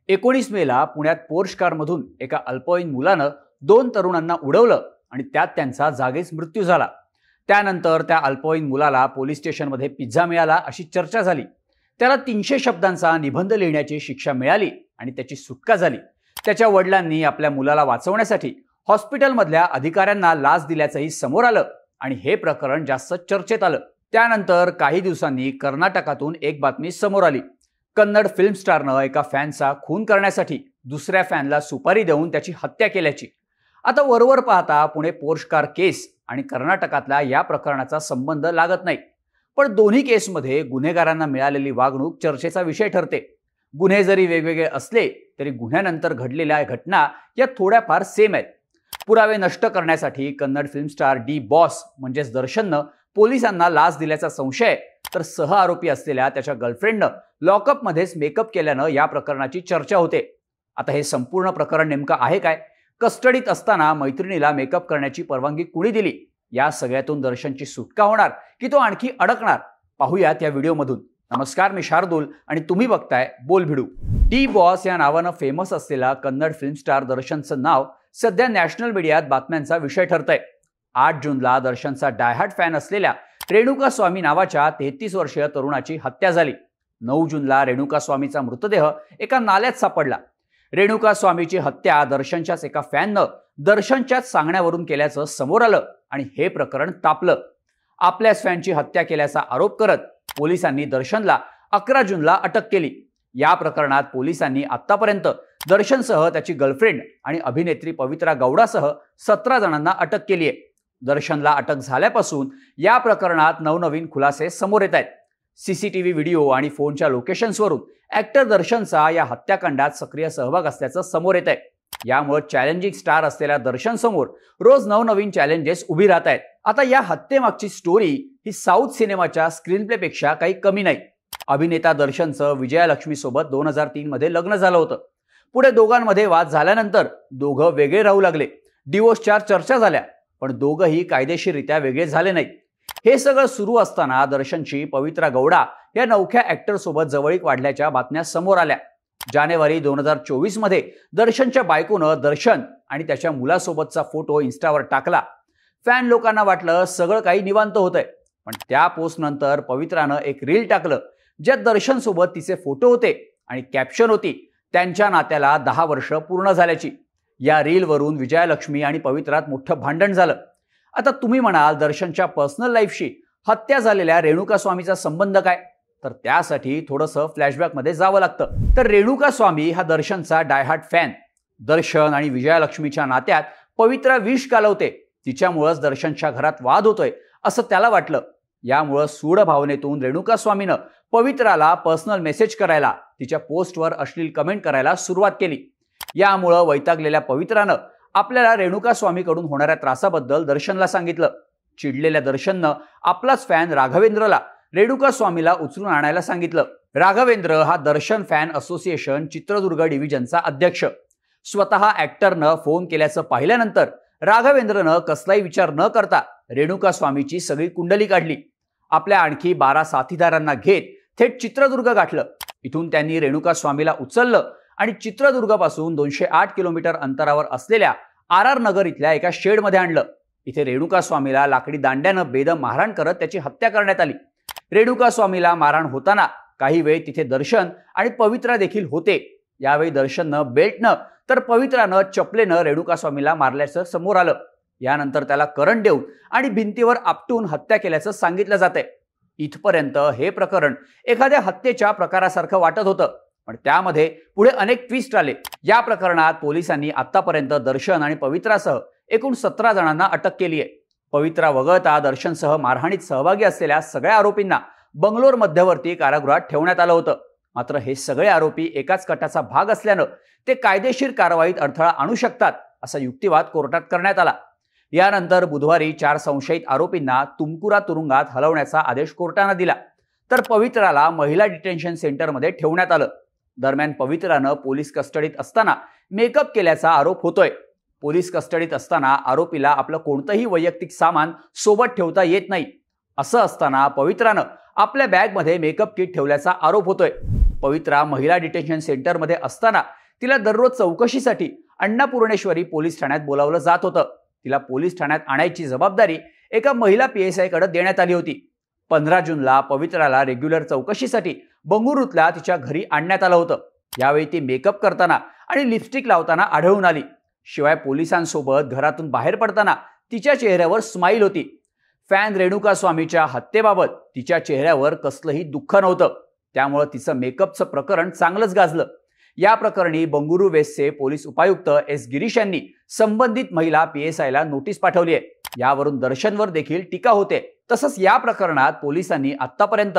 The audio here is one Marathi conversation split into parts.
19 मेला पुण्यात पोर्श कारमधून एका अल्पवयीन मुलानं 2 तरुणांना उडवलं आणि त्यात त्यांचा जागीच मृत्यू झाला। त्यानंतर त्या अल्पवयीन मुलाला पोलीस स्टेशनमध्ये पिझ्झा मिळाला अशी चर्चा झाली। त्याला 300 शब्दांचा निबंध लिहिण्याची शिक्षा मिळाली आणि त्याची सुटका झाली। त्याच्या वडिलांनी आपल्या मुलाला वाचवण्यासाठी हॉस्पिटलमधल्या अधिकाऱ्यांना लाच दिल्याचंही समोर आलं आणि हे प्रकरण जास्त चर्चेत आलं। त्यानंतर काही दिवसांनी कर्नाटकातून एक बातमी समोर आली। कन्नड फिल्म स्टारनं एका फॅनचा खून करण्यासाठी दुसऱ्या फॅनला सुपारी देऊन त्याची हत्या केल्याची। आता वरवर पाहता पुणे पोर्श कार केस आणि कर्नाटकातल्या या प्रकरणाचा संबंध लागत नाही, पण दोन्ही केसमध्ये गुन्हेगारांना मिळालेली वागणूक चर्चेचा विषय ठरते। गुन्हे जरी वेगवेगळे असले तरी गुन्ह्यानंतर घडलेल्या घटना या थोड्याफार सेम आहेत। पुरावे नष्ट करण्यासाठी Kannada film star D Boss म्हणजेच दर्शननं पोलिसांना लाच दिल्याचा संशय, तर सह आरोपी असलेल्या त्याच्या गर्लफ्रेंडनं लॉकअपमध्येच मेकअप केल्यानं या प्रकरणाची चर्चा होते। आता हे संपूर्ण प्रकरण नेमकं आहे काय? कस्टडीत असताना मैत्रिणीला मेकअप करण्याची परवानगी कुणी दिली? या सगळ्यातून दर्शनची सुटका होणार की तो आणखी अडकणार? पाहूयात या व्हिडिओमधून। नमस्कार, मी शार्दूल आणि तुम्ही बघताय बोलभिडू। डी बॉस या नावानं फेमस असलेला कन्नड फिल्म स्टार दर्शनचं नाव सध्या नॅशनल मीडियात बातम्यांचा विषय ठरतंय। 8 जूनला दर्शनचा डायहार्ड फॅन असलेल्या रेणुका स्वामी नावाच्या 33 वर्षीय तरुणाची हत्या झाली। 9 जूनला रेणुका स्वामीचा मृतदेह एका नाल्यात सापडला। रेणुका स्वामीची हत्या दर्शनच्याच एका फॅननं दर्शनच्याच सांगण्यावरून केल्याचं समोर आलं आणि हे प्रकरण तापलं। आपल्याच फॅनची हत्या केल्याचा आरोप करत पोलिसांनी दर्शनला 11 जूनला अटक केली। या प्रकरणात पोलिसांनी आतापर्यंत दर्शनसह त्याची गर्लफ्रेंड आणि अभिनेत्री पवित्रा गौडासह 17 जणांना अटक केली आहे। दर्शनला अटक झाल्यापासून या प्रकरणात नवनवीन खुलासे समोर येत आहेत। सीसीटीव्ही व्हिडिओ आणि फोनच्या लोकेशन्सवरून ॲक्टर दर्शनचा या हत्याकांडात सक्रिय सहभाग असल्याचं समोर येत आहे। यामुळे चॅलेंजिंग स्टार असलेल्या दर्शन समोर रोज नवनवीन चॅलेंजेस उभी राहत आहेत। आता या हत्येमागची स्टोरी ही साऊथ सिनेमाच्या स्क्रीनप्लेपेक्षा काही कमी नाही। अभिनेता दर्शनचं विजयालक्ष्मी सोबत 2003 मध्ये लग्न झालं होतं। पुढे दोघांमध्ये वाद झाल्यानंतर दोघं वेगळे राहू लागले। डिवोर्सच्या चर्चा झाल्या, पण दोघंही कायदेशीररित्या वेगळे झाले नाहीत। हे सगळं सुरू असताना दर्शनची पवित्रा गौडा या नवख्या ॲक्टर सोबत जवळीक वाढल्याच्या बातम्या समोर आल्या। जानेवारी 2024 मध्ये दर्शनच्या बायकोनं दर्शन आणि त्याच्या मुलासोबतचा फोटो इन्स्टावर टाकला। फॅन लोकांना वाटलं सगळं काही निवांत होतंय, पण त्या पोस्ट नंतर पवित्रानं एक रील टाकलं ज्यात दर्शन सोबत तिचे फोटो होते आणि कॅप्शन होती, त्यांच्या नात्याला 10 वर्ष पूर्ण झाल्याची। या रीलवरून विजयालक्ष्मी आणि पवित्रात मोठं भांडण झालं। आता तुम्ही म्हणाल, दर्शनच्या पर्सनल लाईफशी हत्या झालेल्या रेणुका स्वामीचा संबंध काय? तर त्यासाठी थोडंसं फ्लॅशबॅकमध्ये जावं लागतं। तर रेणुका स्वामी हा दर्शनचा डायहार्ड फॅन। दर्शन आणि विजयालक्ष्मीच्या नात्यात पवित्रा विष घालवते, तिच्यामुळेच दर्शनच्या घरात वाद होतोय असं त्याला वाटलं। यामुळे सूड भावनेतून रेणुका स्वामीनं पवित्राला पर्सनल मेसेज करायला, तिच्या पोस्टवर अश्लील कमेंट करायला सुरुवात केली। यामुळे वैतागलेल्या पवित्रानं आपल्याला रेणुका स्वामीकडून होणाऱ्या त्रासाबद्दल दर्शनला सांगितलं। चिडलेल्या दर्शननं आपलाच फॅन राघवेंद्रला रेणुका स्वामीला उचलून आणायला सांगितलं। राघवेंद्र हा दर्शन फॅन असोसिएशन चित्रदुर्ग डिव्हिजनचा अध्यक्ष। स्वतः ॲक्टरनं फोन केल्याचं पाहिल्यानंतर राघवेंद्रनं कसलाही विचार न करता रेणुका स्वामीची सगळी कुंडली काढली। आपल्या आणखी 12 साथीदारांना घेत थेट चित्रदुर्ग गाठलं। इथून त्यांनी रेणुका स्वामीला उचललं आणि चित्रदुर्गापासून 208 किलोमीटर अंतरावर असलेल्या RR नगर इथल्या एका शेडमध्ये आणलं। इथे रेणुका स्वामीला लाकडी दांड्यानं बेदम मारहाण करत त्याची हत्या करण्यात आली। रेणुका स्वामीला मारहाण होताना काही वेळ तिथे दर्शन आणि पवित्रा देखील होते। यावेळी दर्शननं बेल्टनं तर पवित्रानं चपलेनं रेणुका स्वामीला मारल्याचं समोर आलं। यानंतर त्याला करंट देऊन आणि भिंतीवर आपटून हत्या केल्याचं सांगितलं जातंय। इथपर्यंत हे प्रकरण एखाद्या हत्येच्या प्रकारासारखं वाटत होतं, पण त्यामध्ये पुढे अनेक ट्विस्ट आले। या प्रकरणात पोलिसांनी आतापर्यंत दर्शन आणि पवित्रासह एकूण 17 जणांना अटक केली आहे। पवित्रा वगळता दर्शनसह मारहाणीत सहभागी असलेल्या सगळ्या आरोपींना बंगलोर मध्यवर्ती कारागृहात ठेवण्यात आलं होतं। मात्र हे सगळे आरोपी एकाच गटाचा भाग असल्यानं ते कायदेशीर कारवाईत अडथळा आणू शकतात असा युक्तिवाद कोर्टात करण्यात आला। यानंतर बुधवारी 4 संशयित आरोपींना तुमकुरा तुरुंगात हलवण्याचा आदेश कोर्टानं दिला, तर पवित्राला महिला डिटेन्शन सेंटरमध्ये ठेवण्यात आलं। दरम्यान पवित्रानं पोलीस कस्टडीत असताना मेकअप केल्याचा आरोप होतोय। पोलीस कस्टडीत असताना आरोपीला आपलं कोणतंही वैयक्तिक सामान सोबत ठेवता येत नाही। असं असताना पवित्रानं आपल्या बॅगमध्ये मेकअप किट ठेवल्याचा आरोप होतोय। पवित्रा महिला डिटेन्शन सेंटरमध्ये असताना तिला दररोज चौकशीसाठी अन्नपूर्णेश्वरी पोलीस ठाण्यात बोलावलं जात होतं. तिला पोलीस ठाण्यात आणायची जबाबदारी एका महिला PSI कडे देण्यात आली होती. 15 जूनला पवित्राला रेग्युलर चौकशीसाठी बंगळुरूतल्या तिच्या घरी आणण्यात आलं होतं. यावेळी ती मेकअप करताना आणि लिपस्टिक लावताना आढळून आली. शिवाय पोलिसांसोबत घरातून बाहेर पडताना तिच्या चेहऱ्यावर स्माईल होती. फॅन रेणुका स्वामीच्या हत्येबाबत तिच्या चेहऱ्यावर कसलंही दुःख नव्हतं. त्यामुळे तिचं मेकअपचं प्रकरण चांगलंच गाजलं. या प्रकरणी बंगळुरू वेस्टचे पोलीस उपायुक्त S. गिरीश यांनी संबंधित महिला PSIला नोटीस पाठवली आहे. यावरून दर्शनवर देखील टीका होते. तसंच या प्रकरणात पोलिसांनी आतापर्यंत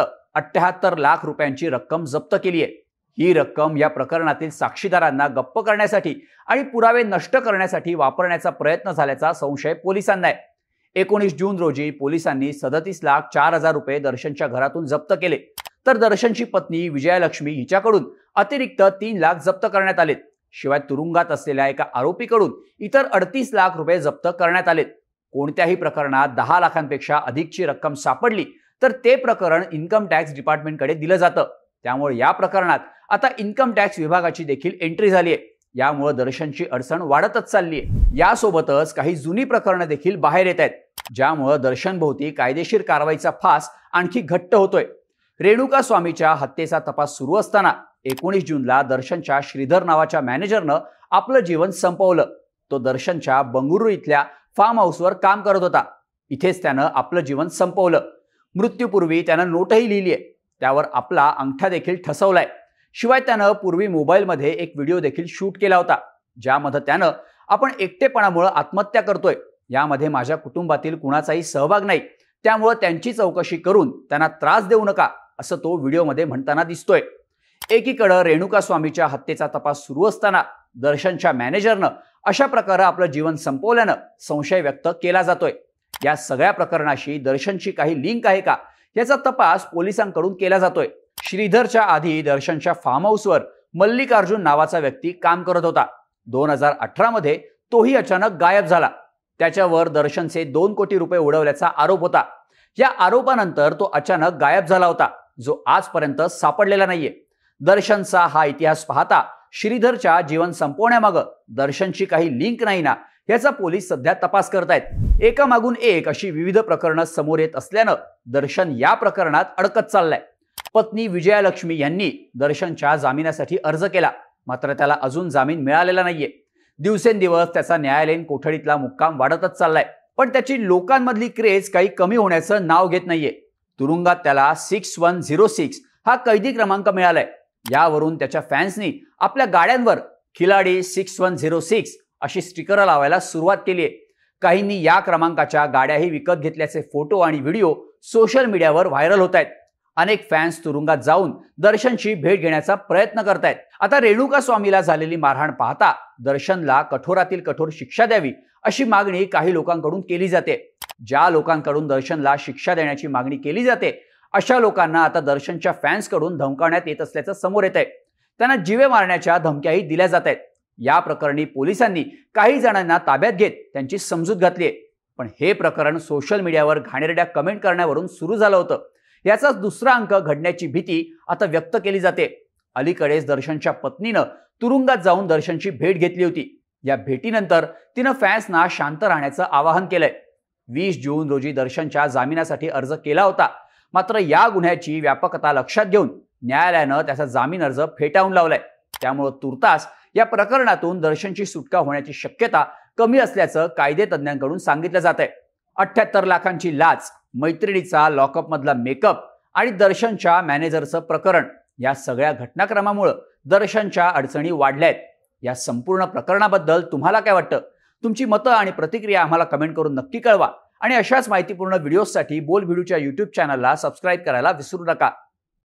78 लाख रुपयांची रक्कम जप्त केली आहे. ही रक्कम या प्रकरणातील साक्षीदारांना गप्प करण्यासाठी आणि पुरावे नष्ट करण्यासाठी वापरण्याचा प्रयत्न झाल्याचा संशय पोलिसांना आहे. 19 जून रोजी पोलिसांनी 37,04,000 रुपये दर्शनच्या घरातून जप्त केले. तर दर्शनची पत्नी विजयालक्ष्मी हिच्याकडून अतिरिक्त 3 लाख जप्त करण्यात आलेत. शिवाय तुरुंगात असलेल्या एका आरोपीकडून इतर 38 लाख रुपये जप्त करण्यात आलेत. कोणत्याही प्रकरणात 10 लाखांपेक्षा अधिकची रक्कम सापडली तर ते प्रकरण इन्कम टॅक्स डिपार्टमेंटकडे दिलं जातं. त्यामुळे या प्रकरणात आता इन्कम टॅक्स विभागाची देखील एंट्री झाली आहे. यामुळे दर्शनची अडचण वाढतच चालली आहे. यासोबतच काही जुनी प्रकरणं देखील बाहेर येत आहेत, ज्यामुळे दर्शनभोवती कायदेशीर कारवाईचा फास आणखी घट्ट होतोय. रेणुका स्वामीच्या हत्येचा तपास सुरू असताना 19 जूनला दर्शनच्या श्रीधर नावाच्या मॅनेजरनं आपलं जीवन संपवलं. तो दर्शनच्या बंगळुरू इथल्या फार्म हाऊसवर काम करत होता. इथेच त्यानं आपलं जीवन संपवलं. मृत्यूपूर्वी त्यानं नोटही लिहिली आहे. त्यावर आपला अंगठा देखील ठसवलाय. शिवाय त्यानं पूर्वी मोबाईलमध्ये एक व्हिडिओ देखील शूट केला होता, ज्यामध्ये त्यानं आपण एकटेपणामुळे आत्महत्या करतोय, यामध्ये माझ्या कुटुंबातील कुणाचाही सहभाग नाही, त्यामुळे त्यांची चौकशी करून त्यांना त्रास देऊ नका, असं तो व्हिडिओमध्ये म्हणताना दिसतोय. एकीकडे रेणुका स्वामीच्या हत्येचा तपास सुरू असताना दर्शनच्या मॅनेजरनं अशा प्रकारे आपलं जीवन संपवल्यानं संशय व्यक्त केला जातोय. या सगळ्या प्रकरणाशी दर्शनची काही लिंक आहे का याचा तपास पोलिसांकडून केला जातोय. श्रीधरच्या आधी दर्शनच्या फार्म हाऊसवर मल्लिकार्जुन नावाचा व्यक्ती काम करत होता. 2018 मध्ये तोही अचानक गायब झाला. त्याच्यावर दर्शनचे 2 कोटी रुपये उडवल्याचा आरोप होता. या आरोपानंतर तो अचानक गायब झाला होता, जो आजपर्यंत सापडलेला नाहीये. दर्शनचा हा इतिहास पाहता श्रीधरच्या जीवन संपवण्यामागं दर्शनची काही लिंक नाही ना, याचा पोलीस सध्या तपास करतायत. एकामागून एक अशी विविध प्रकरणं समोर येत असल्यानं दर्शन या प्रकरणात अडकत चाललाय. पत्नी विजयालक्ष्मी यांनी दर्शनच्या जामिनासाठी अर्ज केला, मात्र त्याला अजून जामीन मिळालेला नाहीये. दिवसेंदिवस त्याचा न्यायालयीन कोठडीतला मुक्काम वाढतच चाललाय. पण त्याची लोकांमधली क्रेज काही कमी होण्याचं नाव घेत नाहीये. तुरुंगात त्याला 6106 हा कैदी क्रमांक मिळालाय. यावरून त्याच्या फॅन्सनी आपल्या गाड्यांवर खिलाडी 6106 अशी स्टिकर लावायला सुरुवात केली आहे. काहींनी या क्रमांकाच्या गाड्याही विकत घेतल्याचे फोटो आणि व्हिडिओ सोशल मीडियावर व्हायरल होत आहेत. अनेक फॅन्स तुरुंगात जाऊन दर्शनची भेट घेण्याचा प्रयत्न करतायत. आता रेणुका स्वामीला झालेली मारहाण पाहता दर्शनला कठोरातील कठोर शिक्षा द्यावी अशी मागणी काही लोकांकडून केली जाते. ज्या लोकांकडून दर्शनला शिक्षा देण्याची मागणी केली जाते अशा लोकांना आता दर्शनच्या फॅन्सकडून धमकावण्यात येत असल्याचं समोर येत आहे. त्यांना जीवे मारण्याच्या धमक्याही दिल्या जात आहेत. या प्रकरणी पोलिसांनी काही जणांना ताब्यात घेत त्यांची समजूत घातली आहे. पण हे प्रकरण सोशल मीडियावर घाणेरड्या कमेंट करण्यावरून सुरू झालं होतं. याचा दुसरा अंक घडण्याची भीती आता व्यक्त केली जाते. अलीकडेच दर्शनच्या पत्नीनं तुरुंगात जाऊन दर्शनची भेट घेतली होती. या भेटीनंतर तिनं फॅन्सना शांत राहण्याचं आवाहन केलंय. 20 जून रोजी दर्शनच्या जामिनासाठी अर्ज केला होता, मात्र या गुन्ह्याची व्यापकता लक्षात घेऊन न्यायालयानं त्याचा जामीन अर्ज फेटाळून लावलाय. त्यामुळे तुर्तास या प्रकरणातून दर्शनची सुटका होण्याची शक्यता कमी असल्याचं कायदेतज्ञांकडून सांगितलं जात आहे. 78 लाखांची लाच, मैत्रिणीचा लॉकअपमधला मेकअप आणि दर्शनच्या मॅनेजरचं प्रकरण, या सगळ्या घटनाक्रमामुळे दर्शनच्या अडचणी वाढल्या आहेत. या संपूर्ण प्रकरणाबद्दल तुम्हाला काय वाटतं? तुमची मतं आणि प्रतिक्रिया आम्हाला कमेंट करून नक्की कळवा. आणि अशाच माहितीपूर्ण व्हिडिओसाठी बोल भिडूच्या YouTube चॅनलला सबस्क्राईब करायला विसरू नका.